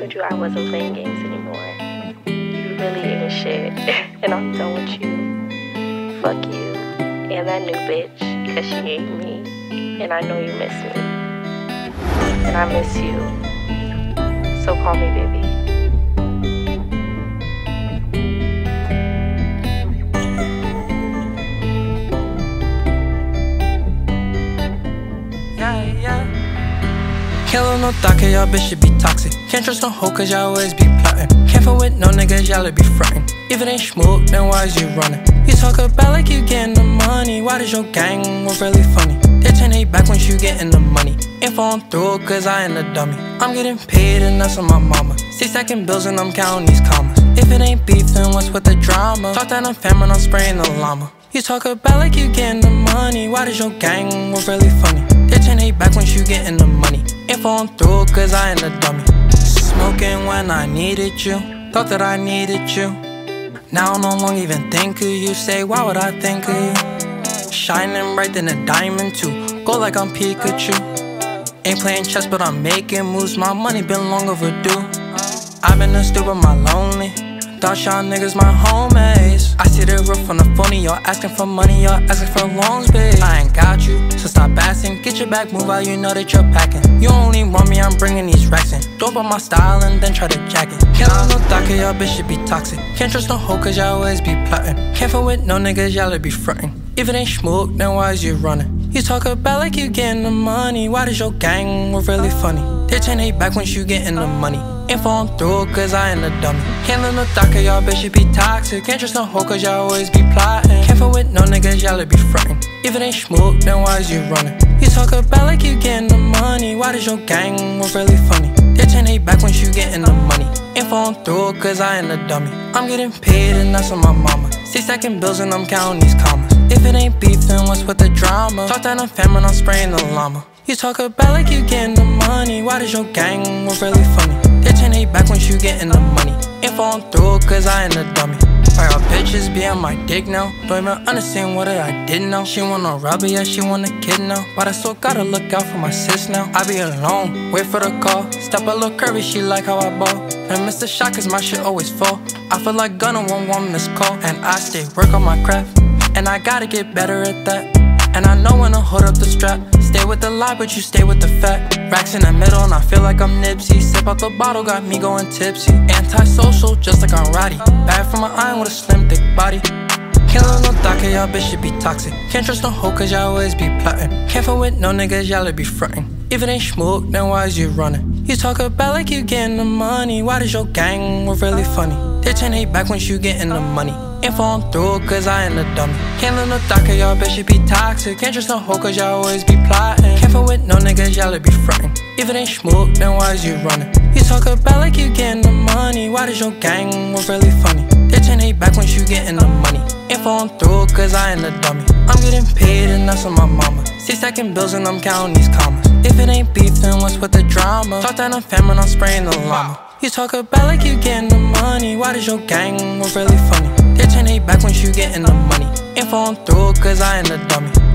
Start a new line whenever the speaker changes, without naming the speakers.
told you I wasn't playing games anymore. You really ain't shit, and I'm done with you. Fuck you, and that new bitch, cause she ate me, and I know you miss me, and I miss you, so call me baby.
Can't love no thought, cause y'all bitch should be toxic. Can't trust no hoe, cause y'all always be plotting. Can't fuck with no niggas, y'all be frontin'. If it ain't smoke, then why is you running? You talk about like you getting the money. Why does your gang was really funny? They 10-8 back when you getting the money. Ain't falling through, cause I ain't a dummy. I'm getting paid and that's on my mama. 6-second bills and I'm counting these commas. If it ain't beef, then what's with the drama? Talk that I'm fam and I'm spraying the llama. You talk about like you getting the money. Why does your gang was really funny? They 10-8 back when you getting the money. Ain't falling through, cause I ain't a dummy. Smoking when I needed you. Thought that I needed you. Now I no longer even think of you. Say, why would I think of you? Shining bright than a diamond too. Go like I'm Pikachu. Ain't playing chess but I'm making moves. My money been long overdue. I've been a stupid, my lonely. Thought y'all niggas my homies. I see the roof on the phony. Y'all asking for money, y'all asking for loans, bitch. I ain't got you, so stop asking. Get your back, move out, you know that you're packing. You only want me, I'm bringing these racks in. Don't put my style and then try to jack it. Can't love no thought, cause y'all bitch should be toxic. Can't trust no hoe, cause y'all always be plotting. Can't fuck with no niggas, y'all be frontin'. If it ain't smoke, then why is you running? You talk about like you getting the money. Why does your gang was really funny? They 10-8 back when you getting the money. Ain't falling through, cause I ain't a dummy. Can't love no thought, cause y'all bitch should be toxic. Can't trust no hoe, cause y'all always be plotting. Can't fuck with no niggas, y'all be frontin'. If it ain't smoke, then why is you running? You talk about like you getting the money. Why does your gang was really funny? They 10-8 back when you getting the money. Ain't falling through, cause I ain't a dummy. I'm getting paid and that's on my mama. 6-second bills and I'm counting these commas. If it ain't beef, then what's with the drama? Talk that I'm fam and I'm spraying the llama. You talk about like you getting the money. Why does your gang was really funny? They 10-8 back when you getting the money. Ain't falling through, cause I ain't a dummy. Why y'all bitches be on my dick now? Don't even understand what I did now. She want a rubber, yeah, she want a kid now. But I still gotta look out for my sis now. I be alone, wait for the call. Step a little curvy, she like how I ball. And miss the shot cause my shit always fall. I feel like Gunna won't want missed call. And I stay work on my craft, and I gotta get better at that. And I know when to hold up the strap. Stay with the lie, but you stay with the fact. Racks in the middle, and I feel like I'm Nipsey. Sip out the bottle, got me going tipsy. Anti-social, just like I'm Roddy. Bad from my iron with a slim, thick body. Can't love no thought, cause y'all bitch should be toxic. Can't trust no hoe, cause y'all always be plotting. Can't fuck with no niggas, y'all be frontin'. If it ain't smoke, then why is you running? You talk about like you getting the money. Why does your gang was really funny? They 10-8 back when you getting the money. Ain't falling through, cause I ain't a dummy. Can't love no thought, cause y'all bitch should be toxic. Can't trust no hoe, cause y'all always be plotting. Can't fuck with no niggas, y'all be frontin'. If it ain't smoke, then why is you running? You talk about like you getting the money. Why does your gang was really funny? They 10-8 back when you getting the money. Ain't falling through, cause I ain't a dummy. I'm getting paid and that's on my mama. 6-second bills and I'm counting these commas. If it ain't beef, then what's with the drama? Talk that I'm fam and I'm spraying the llama. You talk about like you getting the money. Why does your gang was really funny? They 10-8 back when you getting the money. Ain't falling through, cause I ain't a dummy.